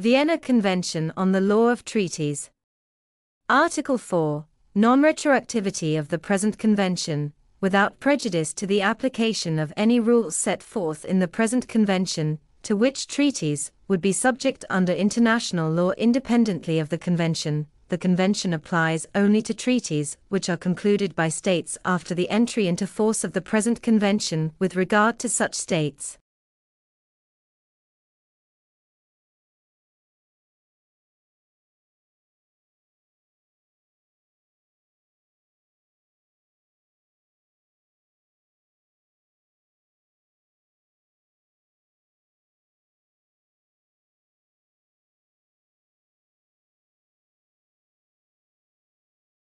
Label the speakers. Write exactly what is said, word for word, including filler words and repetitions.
Speaker 1: Vienna Convention on the Law of Treaties. Article four. Non-retroactivity of the present convention, without prejudice to the application of any rules set forth in the present convention, to which treaties would be subject under international law independently of the convention. The convention applies only to treaties which are concluded by states after the entry into force of the present convention with regard to such states.